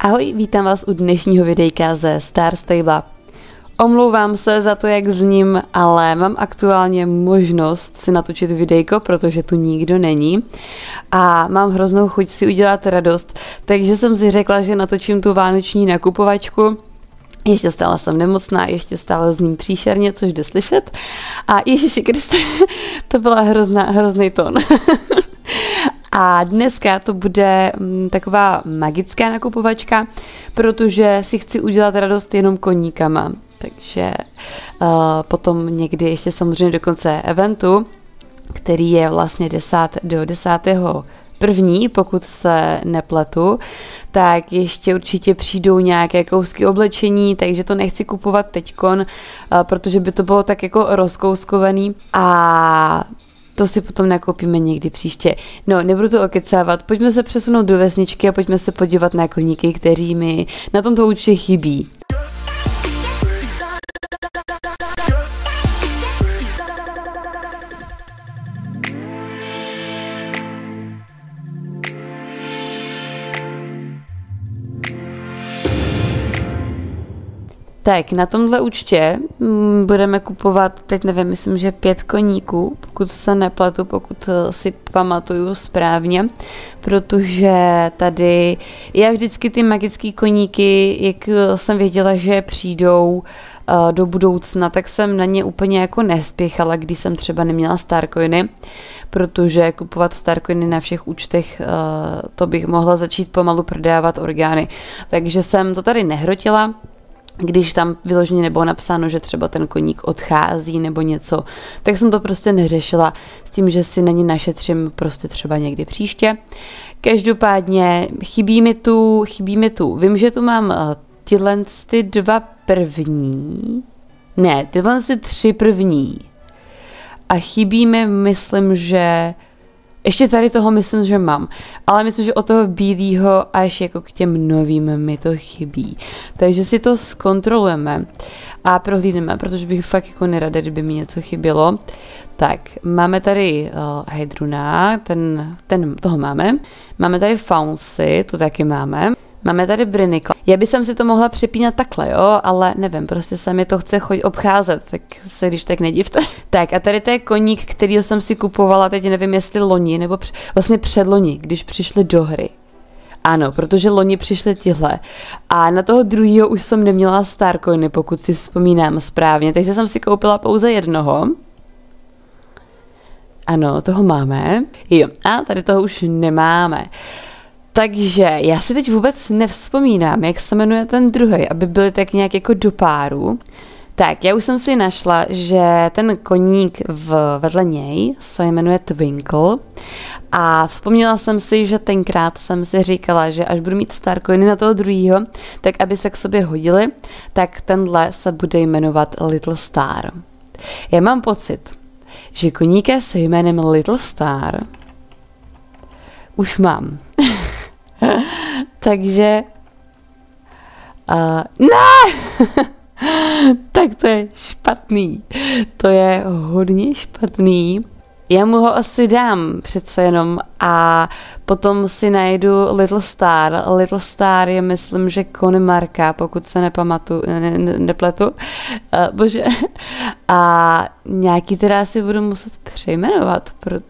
Ahoj, vítám vás u dnešního videjka ze Star Stable. Omlouvám se za to, jak zním, ale mám aktuálně možnost si natočit videjko, protože tu nikdo není a mám hroznou chuť si udělat radost, takže jsem si řekla, že natočím tu vánoční nakupovačku. Ještě stále jsem nemocná, ještě stále zním příšerně, což jde slyšet. A Ježiši Kriste, to byla hrozný tón. A dneska to bude taková magická nakupovačka, protože si chci udělat radost jenom koníkama. Takže potom někdy ještě samozřejmě do konce eventu, který je vlastně 10.1., pokud se nepletu, tak ještě určitě přijdou nějaké kousky oblečení, takže to nechci kupovat teďkon, protože by to bylo tak jako rozkouskovaný a to si potom nakoupíme někdy příště. No, nebudu to okecávat, pojďme se přesunout do vesničky a pojďme se podívat na koníky, kteří mi na tomto účtě chybí. Tak, na tomhle účtě budeme kupovat, teď nevím, myslím, že 5 koníků, pokud se nepletu, pokud si pamatuju správně, protože tady, já vždycky ty magické koníky, jak jsem věděla, že přijdou do budoucna, tak jsem na ně úplně jako nespěchala, když jsem třeba neměla Starcoiny, protože kupovat Starcoiny na všech účtech, to bych mohla začít pomalu prodávat orgány, takže jsem to tady nehrotila. Když tam vyloženě nebylo napsáno, že třeba ten koník odchází nebo něco, tak jsem to prostě neřešila s tím, že si na ní našetřím prostě třeba někdy příště. Každopádně chybí mi tu. Vím, že tu mám tyhle ty 2 první, ne, tyhle ty 3 první. A chybí mi, myslím, že ještě tady toho myslím, že mám, ale myslím, že od toho bílého až jako k těm novým mi to chybí. Takže si to zkontrolujeme a prohlídneme, protože bych fakt jako nerada, kdyby mi něco chybělo. Tak, máme tady Hedruna, toho máme. Máme tady Fauncy, to taky máme. Máme tady Brynikla. Já bych si to mohla přepínat takhle, jo, ale nevím, prostě se mi to chce obcházet, tak se když tak nedivte. Tak a tady to je koník, kterýho jsem si kupovala, teď nevím, jestli loni, nebo vlastně předloni, když přišli do hry. Ano, protože loni přišly tihle. A na toho druhýho už jsem neměla Starcoiny, pokud si vzpomínám správně, takže jsem si koupila pouze jednoho. Ano, toho máme. Jo, a tady toho už nemáme. Takže já si teď vůbec nevzpomínám, jak se jmenuje ten druhý, aby byly tak nějak jako do páru. Tak, já už jsem si našla, že ten koník vedle něj se jmenuje Twinkle a vzpomněla jsem si, že tenkrát jsem si říkala, že až budu mít Starcoiny na toho druhýho, tak aby se k sobě hodili, tak tenhle se bude jmenovat Little Star. Já mám pocit, že koníka se jménem Little Star už mám. Takže ne! Tak to je špatný. To je hodně špatný. Já mu ho asi dám přece jenom a potom si najdu Little Star. Little Star je, myslím, že Konimarka, pokud se nepletu. Bože. A nějaký teda si budu muset přejmenovat,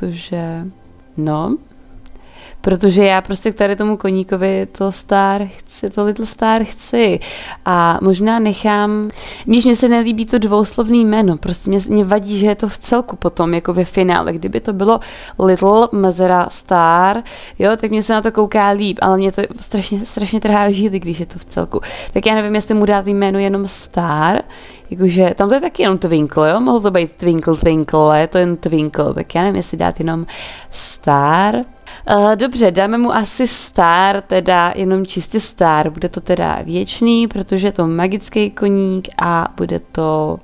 protože já prostě k tady tomu koníkovi to Little Star chci a možná nechám, když mě se nelíbí to dvouslovný jméno, prostě mě vadí, že je to v celku potom, jako ve finále, kdyby to bylo Little Mezera Star, jo, tak mě se na to kouká líp, ale mě to strašně trhá žíly, když je to v celku, tak já nevím, jestli mu dát jméno jenom Star, jakože tam to je taky jenom Twinkle, jo, mohlo to být Twinkle, je to jen Twinkle, tak já nevím, jestli dát jenom Star. Dobře, dáme mu asi Star, teda jenom čistě Star, bude to teda věčný, protože je to magický koník a bude to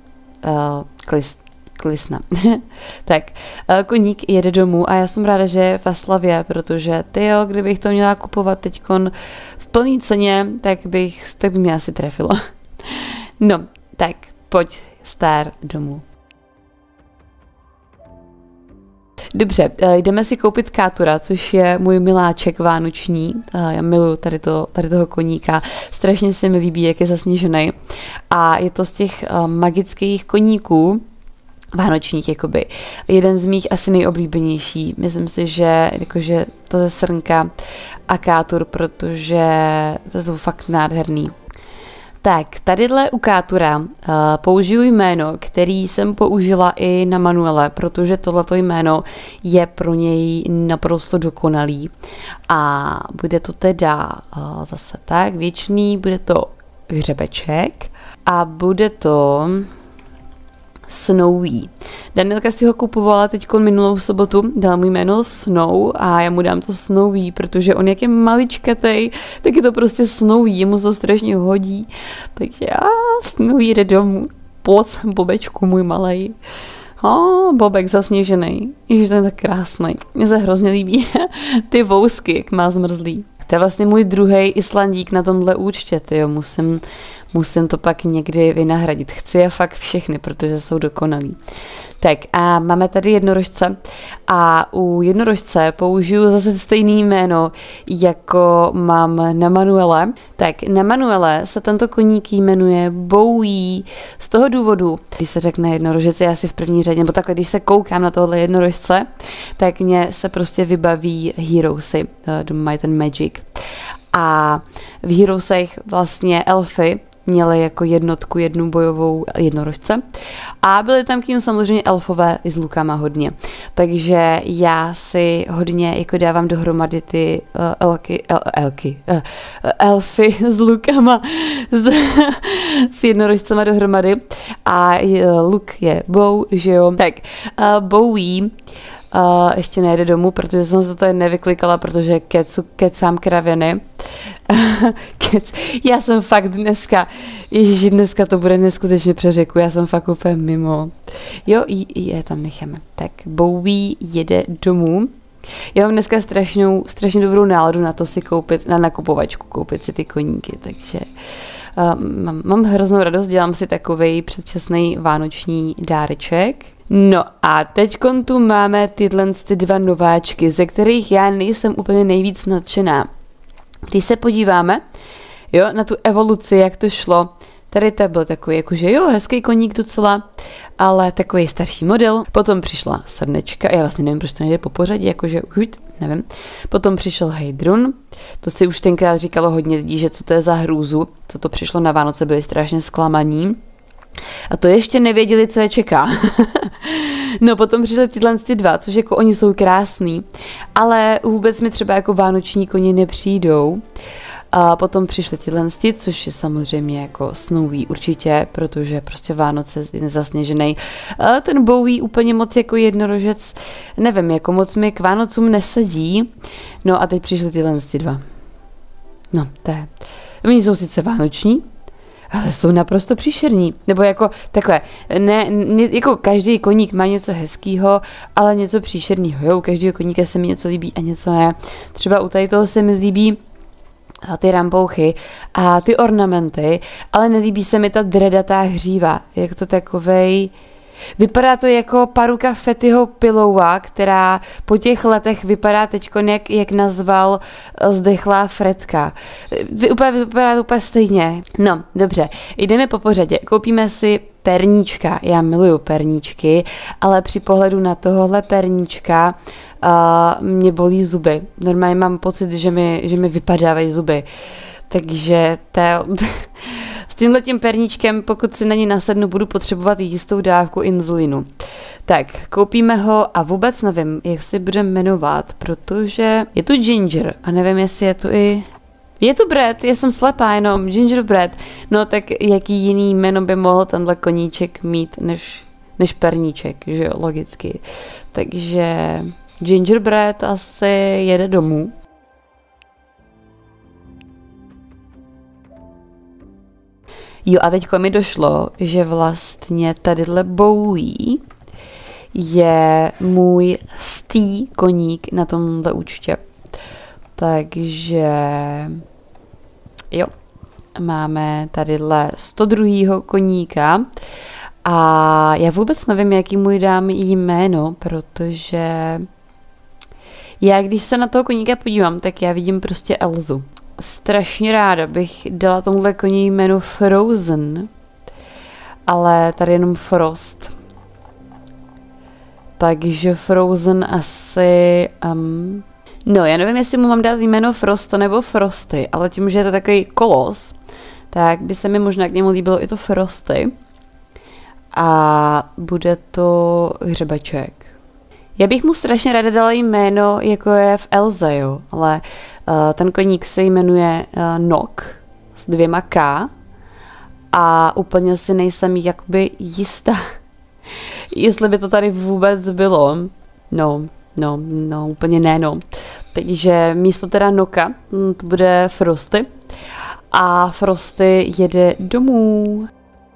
Klisna. Tak, koník jede domů a já jsem ráda, že je v Aslavě, protože tyjo, kdybych to měla kupovat teďkon v plný ceně, tak by mě asi trefilo. No, tak pojď Star domů. Dobře, jdeme si koupit Kátura, což je můj miláček vánoční. Já miluji tady toho koníka. Strašně se mi líbí, jak je zasněžený. A je to z těch magických koníků, vánočních, jakoby. Jeden z mých asi nejoblíbenější. Myslím si, že jakože to je Srnka a Kátur, protože to jsou fakt nádherný. Tak, tadyhle u Kátura použiju jméno, který jsem použila i na Manuele, protože tohleto jméno je pro něj naprosto dokonalý. A bude to teda zase tak věčný, bude to hřebeček a bude to Snowy. Danielka si ho kupovala teď minulou sobotu, dala mu jméno Snow a já mu dám to Snowy, protože on jak je maličkatej, tak je to prostě Snowy, jemu se strašně hodí. Takže Snowy jde domů. Pojď, Bobečku, můj malej. Bobek zasněžený. Ježiš, ten je tak krásný. Mně se hrozně líbí ty vousky, jak má zmrzlý. To je vlastně můj druhý Islandík na tomhle účtě, tyjo. Musím to pak někdy vynahradit. Chci je fakt všechny, protože jsou dokonalí. Tak a máme tady jednorožce a u jednorožce použiju zase stejný jméno, jako mám na Manuele. Tak na Manuele se tento koník jmenuje Bowie z toho důvodu, když se řekne jednorožec, já si v první řadě, nebo takhle, když se koukám na tohle jednorožce, tak mě se prostě vybaví Heroesy, mají ten Magic. A v Heroesech vlastně elfy měli jako jednotku jednu bojovou jednorožce a byly tam k ním samozřejmě elfové i s lukama hodně. Takže já si hodně jako dávám dohromady ty elfy s lukama s jednorožcema dohromady a luk je bow, že jo. Tak Bowie ještě nejde domů, protože jsem se to tady nevyklikala, protože kecám kraviny. Já jsem fakt dneska to bude neskutečně přeřeku, já jsem fakt úplně mimo. Jo, je tam necháme. Tak Bowie jede domů. Já mám dneska strašně dobrou náladu na to si koupit, na nakupovačku koupit si ty koníky, takže mám hroznou radost, dělám si takovej předčasný vánoční dáreček. No a teďkon tu máme tyhle dva nováčky, ze kterých já nejsem úplně nejvíc nadšená. Když se podíváme, jo, na tu evoluci, jak to šlo, tady to byl takový, jakože jo, hezký koník docela, ale takový starší model. Potom přišla Srnečka, já vlastně nevím, proč to nejde po pořadí, jakože nevím. Potom přišel Heidrun, to si už tenkrát říkalo hodně lidí, že co to je za hrůzu, co to přišlo na Vánoce, byli strašně zklamaní. A to ještě nevěděli, co je čeká. No potom přišly tyhle dva, což jako oni jsou krásný, ale vůbec mi třeba jako vánoční koně nepřijdou. A potom přišly tyhle, což je samozřejmě jako Snowy určitě, protože prostě Vánoce je nezasněžený. A ten Bowie úplně moc jako jednorožec, nevím, jako moc mi k Vánocům nesedí. No a teď přišly tyhle dva. No, to je. Oni jsou sice vánoční, ale jsou naprosto příšerní. Nebo jako takhle, ne, jako každý koník má něco hezkýho, ale něco příšerného. Jo, u každého koníka se mi něco líbí a něco ne. Třeba u tady toho se mi líbí ty rampouchy a ty ornamenty, ale nelíbí se mi ta dredatá hříva. Jak to takovej. Vypadá to jako paruka Fettyho Pillowa, která po těch letech vypadá teďkon, jak nazval zdechlá Fredka. Vypadá to úplně stejně. No, dobře, jdeme po pořadě. Koupíme si perníčka. Já miluju perníčky, ale při pohledu na tohohle perníčka mě bolí zuby. Normálně mám pocit, že mi vypadávají zuby. Takže s tímhletím perníčkem, pokud si na ní nasednu, budu potřebovat jistou dávku inzulinu. Tak, koupíme ho a vůbec nevím, jak se bude jmenovat, protože je tu Ginger a nevím, jestli je tu i... Je tu Brad, já jsem slepá jenom, Gingerbread. No tak jaký jiný jméno by mohl tenhle koníček mít než perníček, že jo, logicky. Takže Gingerbread asi jede domů. Jo a teďko mi došlo, že vlastně tadyhle Bowie je můj stý koník na tomhle účtě. Takže jo, máme tadyhle 102. koníka A já vůbec nevím, jaký můj dám jméno, protože já, když se na toho koníka podívám, tak já vidím prostě Elzu. Strašně ráda bych dala tomuhle koni jméno Frozen, ale tady jenom Frost. Takže Frozen asi... No, já nevím, jestli mu mám dát jméno Frost nebo Frosty, ale tím, že je to takový kolos, tak by se mi možná k němu líbilo i to Frosty. A bude to hřebaček. Já bych mu strašně ráda dala jméno, jako je v Elze, jo, ale ten koník se jmenuje Nok s 2 K a úplně si nejsem jakoby jistá, jestli by to tady vůbec bylo. No, úplně ne, no. Takže místo teda Noka, to bude Frosty a Frosty jede domů.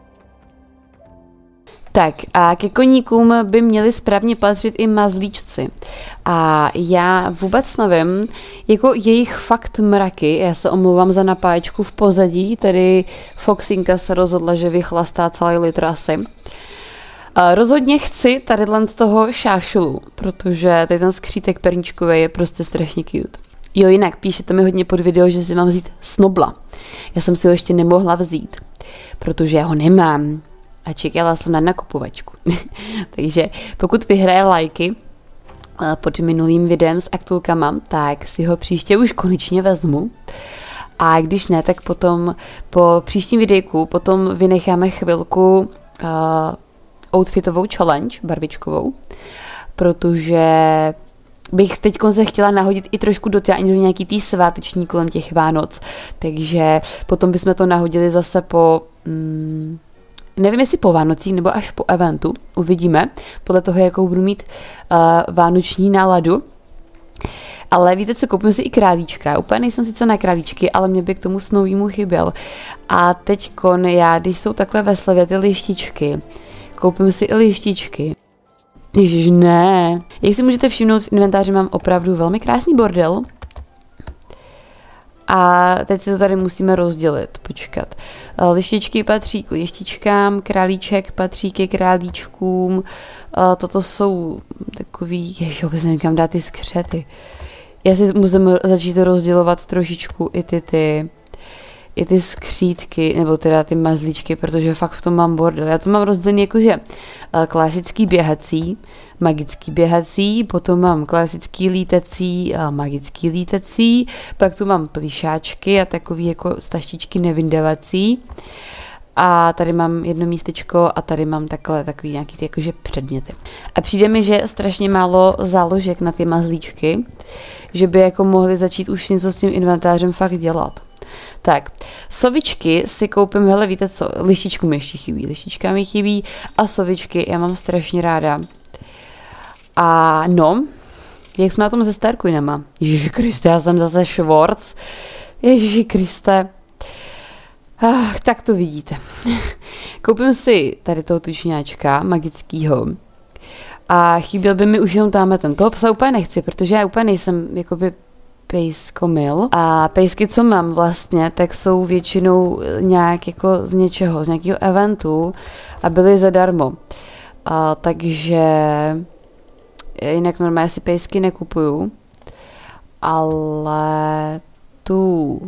Tak a ke koníkům by měli správně patřit i mazlíčci. A já vůbec nevím, jako jejich fakt mraky, já se omlouvám za napáječku v pozadí, tedy Foxinka se rozhodla, že vychlastá celý litr asi. Rozhodně chci tady z toho šášulu, protože tady ten skřítek perničkový je prostě strašně cute. Jo, jinak píšete mi hodně pod video, že si mám vzít snobla. Já jsem si ho ještě nemohla vzít, protože já ho nemám. A čekala jsem na nakupovačku. Takže pokud vyhraje lajky pod minulým videem s aktulkama, tak si ho příště už konečně vezmu. A když ne, tak potom po příštím videjku potom vynecháme chvilku outfitovou challenge, barvičkovou, protože bych teď se chtěla nahodit i trošku do nějaký tý sváteční kolem těch Vánoc, takže potom bychom to nahodili zase po... nevím, jestli po Vánocích nebo až po eventu, uvidíme, podle toho, jakou budu mít vánoční náladu. Ale víte co, koupím si i králíčka. Úplně nejsem sice na králíčky, ale mě by k tomu Snowymu chyběl. A teďkon já, když jsou takhle ve slevě ty lištičky, koupím si i lištičky. Ježiš, ne. Jak si můžete všimnout, v inventáři mám opravdu velmi krásný bordel. A teď si to tady musíme rozdělit, počkat. Lištičky patří k lištičkám, králíček patří ke králíčkům, toto jsou takový, ježiš, vůbec nevím, kam dát ty skřety. Já si musím začít rozdělovat trošičku i ty skřítky, nebo teda ty mazlíčky, protože fakt v tom mám bordel. Já to mám rozdělený jakože klasický běhací, magický běhací, potom mám klasický lítací a magický lítací, pak tu mám plíšáčky a takový jako staštičky nevydavací. A tady mám jedno místečko a tady mám takový nějaký jakože předměty. A přijde mi, že je strašně málo záložek na ty mazlíčky, že by jako mohli začít už něco s tím inventářem fakt dělat. Tak, sovičky si koupím, hele, víte co, lištičku mi ještě chybí, lištička mi chybí a sovičky já mám strašně ráda. A no, jak jsme na tom se Starcoinama? Ježiši Kriste, já jsem zase Schwarz. Ježiši Kriste. Tak to vidíte. Koupím si tady toho tučňáčka magickýho. A chyběl by mi už jenom tamhle ten. Toho psa úplně nechci, protože já úplně nejsem jakoby pejskomil. A pejsky, co mám vlastně, tak jsou většinou nějak jako z něčeho, z nějakého eventu a byly zadarmo. Takže jinak normálně si pejsky nekupuju. Ale tu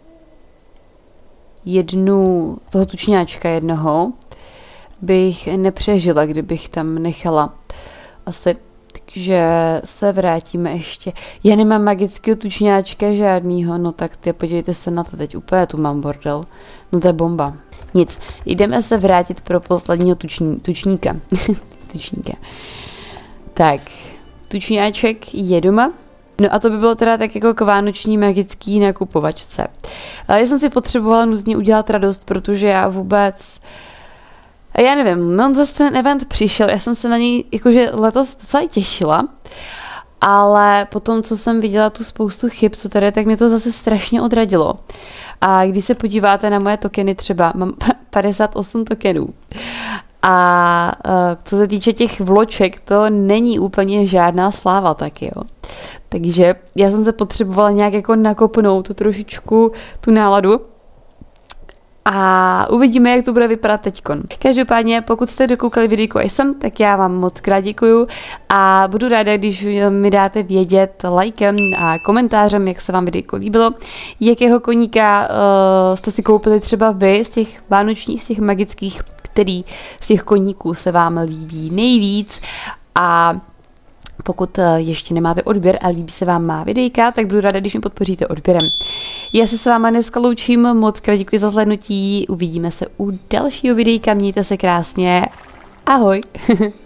toho tučňáčka jednoho bych nepřežila, kdybych tam nechala asi. Takže se vrátíme ještě. Já nemám magického tučňáčka žádnýho, no tak podívejte se na to, teď úplně tu mám bordel. No to je bomba. Nic, jdeme se vrátit pro posledního tučníka. Tučníka. Tak, tučňáček je doma. No a to by bylo teda tak jako k vánoční magický nakupovačce. Ale já jsem si potřebovala nutně udělat radost, protože já vůbec... Já nevím, on zase ten event přišel, já jsem se na něj jakože letos docela těšila, ale potom, co jsem viděla tu spoustu chyb, co tady, tak mě to zase strašně odradilo. A když se podíváte na moje tokeny třeba, mám 58 tokenů. A co se týče těch vloček, to není úplně žádná sláva taky, jo. Takže já jsem se potřebovala nějak jako nakopnout trošičku tu náladu. A uvidíme, jak to bude vypadat teďkon. Každopádně, pokud jste dokoukali videjko až sem, tak já vám moc krát děkuju a budu ráda, když mi dáte vědět lajkem a komentářem, jak se vám videjko líbilo, jakého koníka jste si koupili třeba vy z těch vánočních, z těch magických, který z těch koníků se vám líbí nejvíc. A pokud ještě nemáte odběr a líbí se vám má videjka, tak budu ráda, když mi podpoříte odběrem. Já se s váma dneska loučím, moc krát děkuji za zhlédnutí, uvidíme se u dalšího videjka, mějte se krásně, ahoj!